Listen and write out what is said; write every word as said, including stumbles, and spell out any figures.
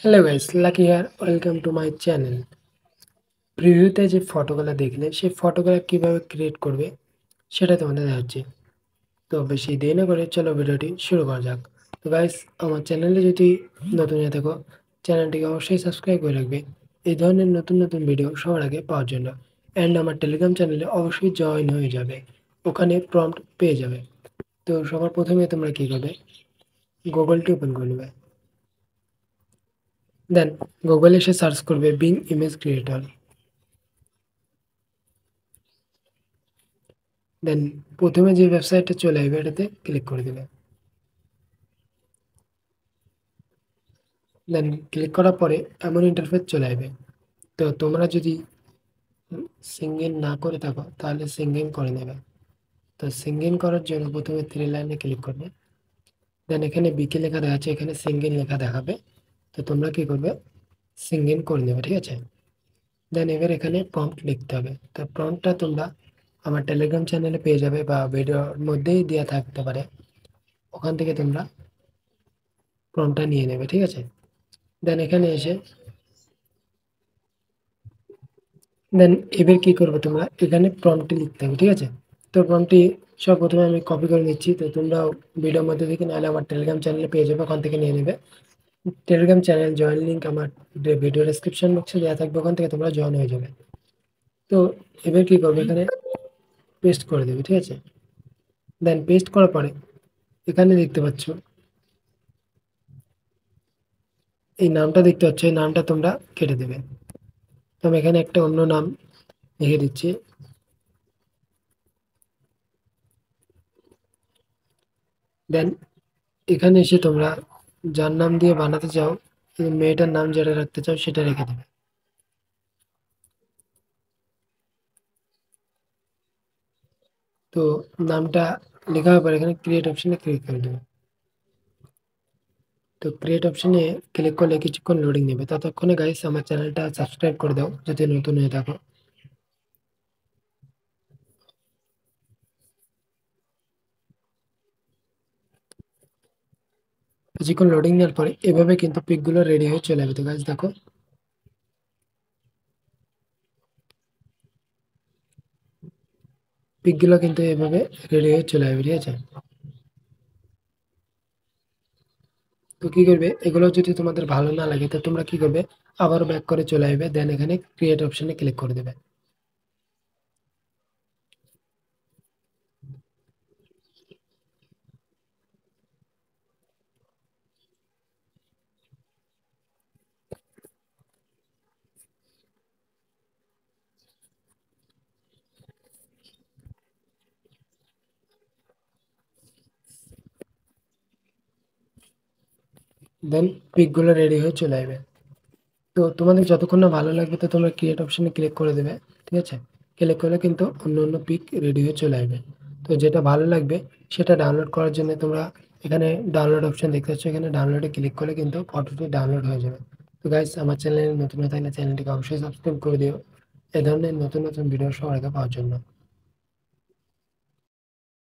Hello guys, Lucky here. Welcome to my channel. প্রিভিউতে যে ফটোগুলো দেখলে সেই ফটোগুলো কীভাবে ক্রিয়েট করবে সেটা তোমাদের দেখাচ্ছি। তো বেশি দেরি না করে চলো ভিডিওটি শুরু করা যাক। তো গাইস, আমার চ্যানেলে যদি নতুন হয়ে থাকো চ্যানেলটিকে অবশ্যই সাবস্ক্রাইব করে রাখবে এই ধরনের নতুন নতুন ভিডিও সবার আগে পাওয়ার জন্য। অ্যান্ড আমার টেলিগ্রাম চ্যানেলে অবশ্যই জয়েন হয়ে যাবে, ওখানে প্রম্পট পেয়ে যাবে। তো সবার প্রথমে তোমরা কী করবে, গুগলটি ওপেন করে নেবে। দেন গুগলে এসে সার্চ করবে বিং ইমেজ ক্রিয়েটর। দেন প্রথমে যে ওয়েবসাইটটা চলে আসবে এটাতে ক্লিক করে দেবে। দেন ক্লিক করার পরে এমন ইন্টারফেস চলে আসবে। তো তোমরা যদি সিঙ্গিং না করে থাকো তাহলে সিঙ্গিং করে নেবে। তো সিঙ্গিং করার জন্য প্রথমে থ্রি লাইনে ক্লিক করবে। দেন এখানে বিকি লেখা দেখাচ্ছে, এখানে সিঙ্গিং লেখা দেখাবে। তো তোমরা কী করবে, সিঙ্গিং করে নেবে, ঠিক আছে। দেন এবার এখানে প্রম্পট লিখতে হবে। তো প্রম্পটটা তোমরা আমার টেলিগ্রাম চ্যানেলে পেয়ে যাবে বা ভিডিওর মধ্যেই দেওয়া থাকতে পারে, ওখান থেকে তোমরা প্রম্পটটা নিয়ে নেবে, ঠিক আছে। দেন এখানে এসে দেন এবার কী করবে, তোমরা এখানে প্রম্পটটি লিখতে হবে, ঠিক আছে। তো প্রম্পটটি সব প্রথমে আমি কপি করে নিচ্ছি। তো তোমরাও ভিডিওর মধ্যে থেকে নাহলে আমার টেলিগ্রাম চ্যানেলে পেয়ে যাবে, ওখান থেকে নিয়ে নেবে। টেলিগ্রাম চ্যানেল জয়েন লিঙ্ক আমার ভিডিও ডেসক্রিপশন বক্সে দেওয়া থাকবে, ওখান থেকে তোমরা জয়েন হয়ে যাবে। তো এবার কী করবে, এখানে পেস্ট করে দেবে, ঠিক আছে। দেন পেস্ট করার পরে এখানে দেখতে পাচ্ছ এই নামটা দেখতে পাচ্ছ, এই নামটা তোমরা কেটে দেবে। তো আমি এখানে একটা অন্য নাম লিখে দিচ্ছি। দেন এখানে এসে তোমরা যার নাম দিয়ে বানাতে চাও, এই মেয়েটার নাম যেটা রাখতে চাও সেটা রেখে দেবে। তো নামটা লেখা হওয়ার পর এখানে ক্রিয়েট অপশনে ক্লিক করে দেবে। তো ক্রিয়েট অপশনে ক্লিক করলে কিছুক্ষণ লোডিং নেবে। ততক্ষণে গাইস আমার চ্যানেলটা সাবস্ক্রাইব করে দাও যদি নতুন হয়ে থাকো। কিছুক্ষণ লোডিং নেওয়ার পরে এভাবে কিন্তু পিকগুলো রেডি হয়ে চলে যাবে। তো গাইস দেখো, পিকগুলো কিন্তু এভাবে রেডি হয়ে চলে যাবে, ঠিক আছে। তো কী করবে, এগুলো যদি তোমাদের ভালো না লাগে তো তোমরা কী করবে, আবারও ব্যাক করে চলে আসবে। দেন এখানে ক্রিয়েট অপশনে ক্লিক করে দেবে। দেন পিকগুলো রেডি হয়ে চলে আসবে। তো তোমাদের যতক্ষণ না ভালো লাগবে তো তোমরা ক্রিয়েট অপশনে ক্লিক করে দেবে, ঠিক আছে। ক্লিক করলে কিন্তু অন্য অন্য পিক রেডি হয়ে চলে আসবে। তো যেটা ভালো লাগবে সেটা ডাউনলোড করার জন্য তোমরা এখানে ডাউনলোড অপশন দেখতে পাচ্ছ, এখানে ডাউনলোডে ক্লিক করলে কিন্তু ফটোটি ডাউনলোড হয়ে যাবে। তো গাইস, আমার চ্যানেলে নতুন হয়ে থাকলে চ্যানেলটিকে অবশ্যই সাবস্ক্রাইব করে দিও এই ধরনের নতুন নতুন ভিডিও সবার আগে পাওয়ার জন্য।